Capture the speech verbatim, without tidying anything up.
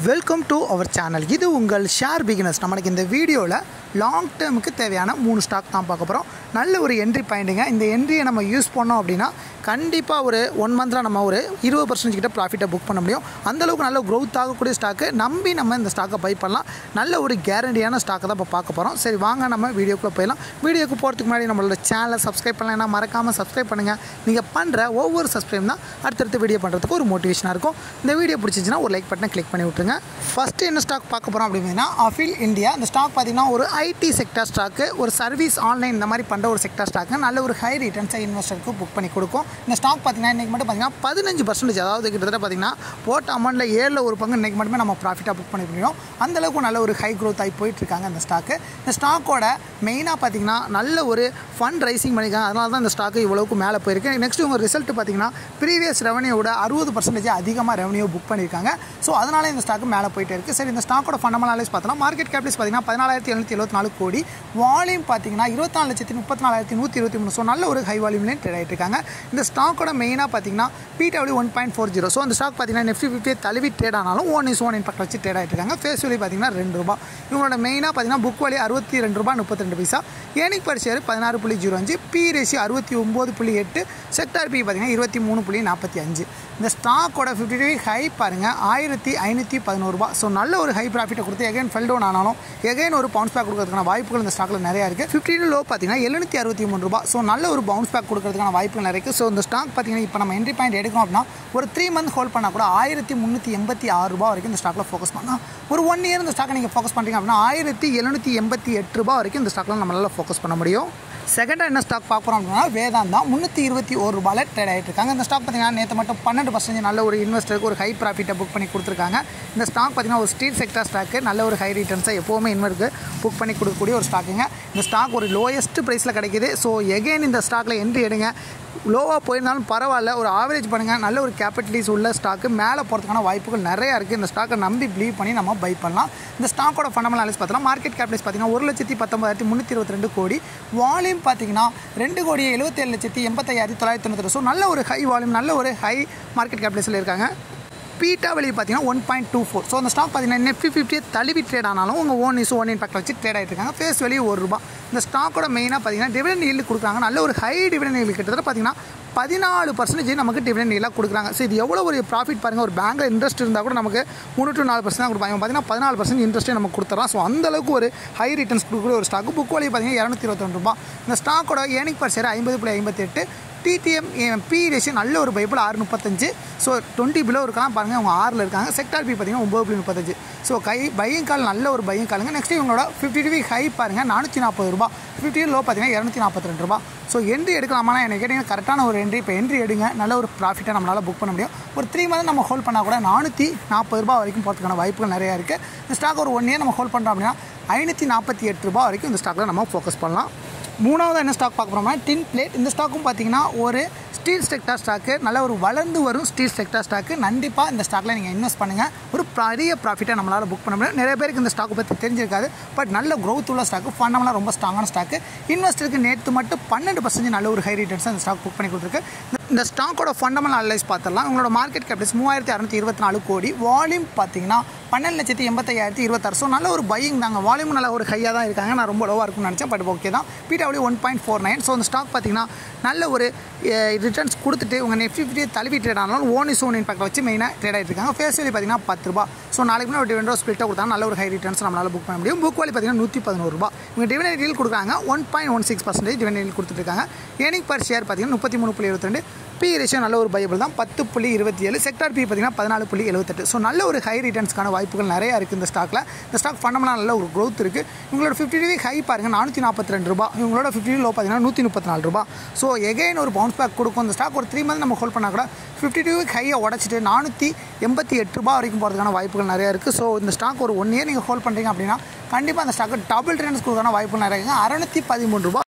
Welcome to our channel. இது உங்கள் share beginners. நமக்கு இந்த வீடியோவில் லாங் டேர்முக்கு தேவையான மூணு ஸ்டாக் தான் பார்க்க போகிறோம். நல்ல ஒரு என்ட்ரி பாயிண்ட்டுங்க. இந்த என்ட்ரியை நம்ம யூஸ் பண்ணோம் அப்படின்னா கண்டிப்பாக ஒரு ஒன் மந்தில் நம்ம ஒரு இருபது பர்சன்டேஜ் கிட்ட ப்ராஃபிட்டை புக் பண்ண முடியும். அந்தளவுக்கு நல்ல க்ரோத் ஆகக்கூடிய ஸ்டாக்கு நம்பி நம்ம இந்த ஸ்டாக்கை பை பண்ணலாம். நல்ல ஒரு கேரண்டியான ஸ்டாக்கை தான் இப்போ பார்க்க போகிறோம். சரி வாங்க நம்ம வீடியோக்குள்ளே போயிடலாம். வீடியோக்கு போகிறதுக்கு முன்னாடி நம்மளோட சேனலை சப்ஸ்கிரைப் பண்ணலைன்னா மறக்காமல் சப்ஸ்கிரைப் பண்ணுங்கள். நீங்கள் பண்ணுற ஒவ்வொரு சப்ஸ்கிரைப் தான் அடுத்தடுத்த வீடியோ பண்ணுறதுக்கு ஒரு மோட்டிவேஷனாக இருக்கும். இந்த வீடியோ பிடிச்சிச்சின்னா ஒரு லைக் பட்டனை கிளிக் பண்ணி விட்டுருங்க. ஃபஸ்ட்டு என்ன ஸ்டாக் பார்க்க போகிறோம் அப்படின்னா affle இந்தியா. இந்த ஸ்டாக் பார்த்திங்கன்னா ஒரு ஐடி செக்டார் ஸ்டாக்கு, ஒரு சர்வீஸ் ஆன்லைன் இந்த மாதிரி பண்ணுற ஒரு செக்டார் ஸ்டாக்கு. நல்ல ஒரு ஹை ரிட்டர்ன்ஸை இன்வெஸ்டருக்கு புக் பண்ணி கொடுக்கும். இந்த ஸ்டாக் பார்த்திங்கன்னா இன்றைக்கி மட்டும் பார்த்திங்கன்னா பதினஞ்சு பர்சன்டேஜ், அதாவது கிட்டத்தட்ட பார்த்திங்கன்னா போட்ட அமௌண்ட்டில் ஏழில் ஒரு பங்கு இன்றைக்கி மட்டுமே நம்ம ப்ராஃபிட்டாக புக் பண்ணி முடியும். அந்தளவுக்கு நல்ல ஒரு ஹை க்ரோத் ஆகி போயிட்டுருக்காங்க இந்த ஸ்டாக்கு. இந்த ஸ்டாக்கோட மெயினாக பார்த்திங்கன்னா நல்ல ஒரு ஃபண்ட் ரைசிங் பண்ணியிருக்காங்க. அதனால தான் இந்த ஸ்டாக்கு இவ்வளவுக்கு மேலே போயிருக்கு. நெக்ஸ்ட் உங்கள் ரிசல்ட் பார்த்திங்கன்னா ப்ரீவியஸ் ரெவன்யூவோட அறுபது பர்சன்டேஜ் அதிகமாக ரெவன்யூ புக் பண்ணியிருக்காங்க. ஸோ அதனால் இந்த ஸ்டாக்கு மேலே போயிட்டே இருக்குது. சரி, இந்த ஸ்டாக்கோட ஃபண்டமெண்டல் அனலைஸ் பார்த்தோம்னா மார்க்கெட் கேபிட்டல்ஸ் பார்த்திங்கன்னா பதினாலாயிரத்தி எழுநூற்றி எழுபத்தி நாலு கோடி, வால்யூம் பார்த்திங்கன்னா இருபத்தி நாலு லட்சத்தி முப்பத்தி நாலாயிரத்தி நூற்றி இருபத்தி மூணு. ஸோ நல்ல ஒரு ஹை வால்யூம்லேயும் ட்ரேட் ஆகிட்டு இருக்காங்க. இந்த ஸ்டாக்கோட மெயினாக பார்த்திங்கன்னா PW one point four zero. So அந்த ஸ்டாக் பார்த்திங்கன்னா நிஃப்டி ஃபிஃப்டியை தழுவி ட்ரேட் ஆனாலும் ஒன் இஸ் ஒன் இம்பாக்ட் வச்சு ட்ரேட் ஆகிட்டு இருக்காங்க. ஃபேஸ் வேல்யூ பார்த்திங்கன்னா ரெண்டு ரூபா. இவங்களோட மெயினாக பார்த்திங்கன்னா புக் வேல்யூ அறுபத்தி ரெண்டு ரூபா முப்பத்தி ரெண்டு பைசா, ஏர்னிங் பர் ஷேர் பதினாறு புள்ளி ஜீரோ அஞ்சு, பி ரேஷியோ அறுபத்தி ஒம்பது புள்ளி எட்டு, செக்டார் பி பார்த்திங்கன்னா இருபத்தி மூணு புள்ளி நாற்பத்தி அஞ்சு. இந்த ஸ்டாக்கோட ஃபிஃப்டி டே ஹை பாருங்கள் ஆயிரத்தி ஐநூற்றி பதினோரு ரூபா. ஸோ நல்ல ஒரு ஹை ப்ராஃபிட்டை கொடுத்து எகைன் ஃபெல் டவுன் ஆனாலும் எகைன் ஒரு பவுன்ஸ் பேக் கொடுக்கறதுக்கான வாய்ப்புகள் இந்த ஸ்டாக்கில் நிறையா இருக்குது. ஃபிஃப்டி லோ பார்த்தீங்கன்னா எழுநூற்றி அறுபத்தி மூணு ரூபா. ஸோ நல்ல ஒரு பவுன்ஸ் பேக் கொடுக்கறதுக்கான வாய்ப்புகள் நிறைய இருக்குது. ஸோ இந்த ஸ்டாக் பார்த்தீங்கன்னா இப்போ நம்ம என்ட்ரி பாயிண்ட் எடுக்கணும் அப்படின்னா ஒரு த்ரீ மந்த் ஹோல்ட் பண்ணால் கூட ஆயிரத்தி முந்நூற்றி எண்பத்தி ஆறு ரூபா வரைக்கும் இந்த ஸ்டாக்கில் ஃபோக்கஸ் பண்ணலாம். ஒரு ஒன் இயர் இந்த ஸ்டாக்கை நீங்கள் ஃபோக்கஸ் பண்ணுறீங்க அப்படின்னா ஆயிரத்தி எழுநூற்றி எண்பத்தி எட்டு ரூபா வரைக்கும் இந்த ஸ்டாக்கில் நம்மளால் ஃபோக்கஸ் பண்ண முடியும். செகண்டாக என்ன ஸ்டாக் பார்க்குறோம் அப்படின்னா வேதாந்தா முந்நூற்றி இருபத்தி ஒரு ரூபாயில் ட்ரேட் ஆகிட்டு இருக்காங்க. இந்த ஸ்டாக் பார்த்தீங்கன்னா நேற்று மட்டும் பன்னெண்டு பர்சன்டேஜ் நல்ல ஒரு இன்வெஸ்டருக்கு ஒரு ஹை ப்ராஃபிட்டை புக் பண்ணி கொடுத்துருக்காங்க. இந்த ஸ்டாக் பார்த்தீங்கன்னா ஒரு ஸ்டீல் செக்டர் ஸ்டாக்கு, நல்ல ஒரு ஹை ரிட்டர்ன்ஸை எப்போவுமே இன்வெஸ்டருக்கு புக் பண்ணி கொடுக்கக்கூடிய ஒரு ஸ்டாக்குங்க. இந்த ஸ்டாக் ஒரு லோயஸ்ட் ப்ரைஸில் கிடைக்கிது. ஸோ எகெயின் இந்த ஸ்டாக்கில் என்ட்ரி எடுங்க. லோவாக போயிருந்தாலும் பரவாயில்ல, ஒரு ஆவரேஜ் பண்ணுங்கள். நல்ல ஒரு கேபிட்டலிஸ் உள்ள ஸ்டாக்கு மேலே போகிறதுக்கான வாய்ப்புகள் நிறையா இருக்குது. இந்த ஸ்டாக்கை நம்பி பிலீவ் பண்ணி நம்ம பை பண்ணலாம். இந்த ஸ்டாக்கோட ஃபண்டமெண்டல் அனலைஸ் பார்த்தோம்னா மார்க்கெட் கேபிட்டலிஸ் பார்த்தீங்கன்னா ஒரு லட்சத்தி பத்தொம்பதாயிரத்தி முந்நூற்றி இருபத்தி ரெண்டு கோடி, வால்யூம் பார்த்தீங்கன்னா ரெண்டு கோடி எழுபத்தேழு லட்சத்தி எண்பத்தையாயிரத்தி தொள்ளாயிரத்தி தொண்ணூற்றி. ஸோ நல்ல ஒரு ஹை வால்யூம், நல்ல ஒரு ஹை மார்க்கெட் கேபிட்டலிஸில் இருக்காங்க. பீட்டா வெளியே பார்த்தீங்கன்னா one point two four. So அந்த ஸ்டாக் பார்த்தீங்கன்னா நிஃப்டி ஃபிஃப்டியை தழுவி ட்ரேட் ஆனாலும் உங்கள் ஓன் இஸ் ஒன் இம்பாக்ட் வச்சு ட்ரேட் ஆகிட்டு இருக்காங்க. ஃபேஸ் வேல்யூ ஒரு ரூபா. இந்த ஸ்டாக்கோட மெயினாக பார்த்தீங்கன்னா டிவிடெண்ட் ஈல்டு கொடுக்குறாங்க. நல்ல ஒரு ஹை டிவிடெண்ட் ஈல்டு கிட்டத்தட்ட பார்த்தீங்கன்னா பதினாலு பர்சன்டேஜ் நமக்கு டிவிடெண்ட் ஈல்டாக கொடுக்குறாங்க. ஸோ இது எவ்வளோ ஒரு ப்ராஃபிட் பாருங்கள். ஒரு பேங்கில் இன்ட்ரெஸ்ட் இருந்தால் கூட நமக்கு மூணு டு நாலு பர்சன்ட் தான் கொடுப்பாங்க. பார்த்தீங்கன்னா பதினாலு பர்சன்ட் இன்ட்ரெஸ்ட்டே நமக்கு கொடுத்துறோம். ஸோ அந்தளவுக்கு ஒரு ஹை ரிட்டர்ன்ஸ் கொடுக்கக்கூடிய ஒரு ஸ்டாக்கு. புக் வேல்யூ பார்த்தீங்கன்னா இரநூத்தி இருபத்தி ரூபா. இந்த ஸ்டாக்கோட ஏர்னிங் பர் ஷேர் ஐம்பது புள்ளி ஐம்பத்தி எட்டு, டிடிஎம் பி ரேஷியோ நல்ல ஒரு பைபிள் ஆறு முப்பத்தஞ்சு. ஸோ டுவெண்ட்டி பிலோ இருக்கலாம் பாருங்கள், அவங்க ஆறில் இருக்காங்க. செக்டார் பி பார்த்தீங்கன்னா ஒம்பது புள்ளி முப்பத்தஞ்சு. ஸோ கை பையிங் கால் நல்ல ஒரு பையிங் காலுங்க. நெக்ஸ்ட் இவங்களோட ஃபிஃப்டி டிவி ஹை பாருங்கள் நானூற்றி நாற்பது ரூபா, ஃபிஃப்டி லோ பார்த்தீங்கன்னா இரநூத்தி நாற்பத்தி ரெண்டு ரூபா. ஸோ என்ட்ரி எடுக்கலாமா எனக்கு கேட்டிங்கன்னா கரெக்டான ஒரு என்ட்ரி. இப்போ என்ட்ரி எடுங்க, நல்ல ஒரு ப்ராஃபிட்டை நம்மளால் புக் பண்ண முடியும். ஒரு த்ரீ மந்த் நம்ம ஹோல்ட் பண்ணால் கூட நானூற்றி நாற்பது ரூபா வரைக்கும் போகிறதுக்கான வாய்ப்புகள் நிறையா இருக்குது. இந்த ஸ்டாக் ஒரு ஒன் இயர் நம்ம ஹோல்ட் பண்ணுறோம் அப்படின்னா ஐநூற்றி நாற்பத்தி எட்டு ரூபா வரைக்கும் இந்த ஸ்டாக்கில் நம்ம ஃபோக்கஸ் பண்ணலாம். மூணாவது என்ன ஸ்டாக் பார்க்க போகிறோம்னா டின்பிளேட். இந்த ஸ்டாக்கும் பார்த்தீங்கன்னா ஒரு ஸ்டீல் செக்டார் ஸ்டாக்கு, நல்ல ஒரு வளர்ந்து வரும் ஸ்டீல் செக்டார் ஸ்டாக்கு. கண்டிப்பாக இந்த ஸ்டாக்கில் நீங்கள் இன்வெஸ்ட் பண்ணுங்கள். ஒரு பெரிய ப்ராஃபிட்டை நம்மளால் புக் பண்ண முடியும். நிறைய பேருக்கு இந்த ஸ்டாக்கை பற்றி தெரிஞ்சிருக்காது. பட் நல்ல க்ரோத் உள்ள ஸ்டாக்கு, ஃபண்டமெண்டலாக ரொம்ப ஸ்ட்ராங்கான ஸ்டாக்கு. இன்வெஸ்டருக்கு நேற்று மட்டும் பன்னெண்டு பர்சன்டேஜ் நல்ல ஒரு ஹை ரிட்டர்ன்ஸ் இந்த ஸ்டாக் புக் பண்ணி கொடுத்துருக்கு. இந்த ஸ்டாக்கோட ஃபண்டமெண்டல் அனலைஸ் பார்த்துடலாம். உங்களோட மார்க்கெட் கேபிட்டல்ஸ் மூவாயிரத்தி அறுநூற்றி இருபத்தி நாலு கோடி, வால்யூம் பார்த்தீங்கன்னா பன்னெண்டு லட்சத்தி எண்பத்தையாயிரத்தி இருபத்தாறு. ஸோ நல்ல ஒரு பையிங் தாங்க. வால்யூம் நல்ல ஒரு ஹையாக தான் இருக்காங்க. நான் ரொம்ப லோவாக இருக்கும்னு நினச்சேன், பட் ஓகே தான். PW one point four nine. So அந்த ஸ்டாக் பார்த்தீங்கன்னா நல்ல ஒரு ரிட்டர்ன்ஸ் கொடுத்துட்டு உங்கள் நிஃப்டி ஃபிஃப்டியை தழுவி ட்ரேட் ஆனாலும் ஓன் இஸ் ஓன் இம்பாக்ட் வச்சு மெயினாக ட்ரேட் ஆகிட்டு இருக்காங்க. ஃபேஸ் வேல்யூ பார்த்தீங்கன்னா பத்து ரூபா. ஸோ நாளைக்கு முன்னாடி ஒரு டிவிடெண்ட் ஸ்பிளிட்டாக கொடுத்தா நல்ல ஒரு ஹை ரிட்டர்ன்ஸ் நம்மளால் புக் பண்ண முடியும். புக் வேல்யூ பார்த்தீங்கன்னா நூற்றி பதினோரு ரூபா. இவங்க டிவிடெண்ட் ஈல்டு கொடுக்குறாங்க one point one six percentage dividend yield கொடுத்துருக்காங்க. ஏர்னிங் பர் ஷேர் பார்த்தீங்கன்னா முப்பத்தி மூணு புள்ளி இருபத்தி ரெண்டு, பி ரேஷியோ நல்ல ஒரு பைபிள் தான் பத்து புள்ளி இருபத்தி ஏழு, செக்டார் பி பார்த்தீங்கன்னா பதினாலு புள்ளி எழுபத்தெட்டு. ஸோ நல்ல ஒரு ஹை ரிட்டர்ன்ஸ்க்கான வாய்ப்புகள் நிறையா இருக்குது இந்த ஸ்டாக்கில். இந்த ஸ்டாக் ஃபண்டமெண்டலாக நல்ல ஒரு க்ரோத் இருக்குது. இவங்களோட ஃபிஃப்டி டிவி ஹை பாருங்கள் நானூற்றி நாற்பத்தி ரெண்டு ரூபா, இவங்களோட ஃபிஃப்டி லோ பார்த்தீங்கன்னா நூற்றி முப்பத்தி நாலு ரூபா. ஸோ எகைன் ஒரு பவுன்ஸ் பேக் கொடுக்கும். இந்த ஸ்டாக் ஒரு த்ரீ மந்த் நம்ம ஹோல்ட் பண்ணால் கூட ஃபிஃப்டி டிவி ஹையை உடச்சிட்டு நானூற்றி எண்பத்தி எட்டு ரூபா வரைக்கும் போகிறதுக்கான வாய்ப்புகள் நிறையா இருக்குது. ஸோ இந்த ஸ்டாக் ஒரு ஒன் இயர் நீங்கள் ஹோல்ட் பண்ணுறீங்க அப்படின்னா கண்டிப்பாக அந்த ஸ்டாக்கு டபுள் ரிட்டர்ன்ஸ் கொடுக்கறதுக்கான வாய்ப்புகள் நிறையா இருக்குது. அறுநூற்றி பதிமூணு ரூபா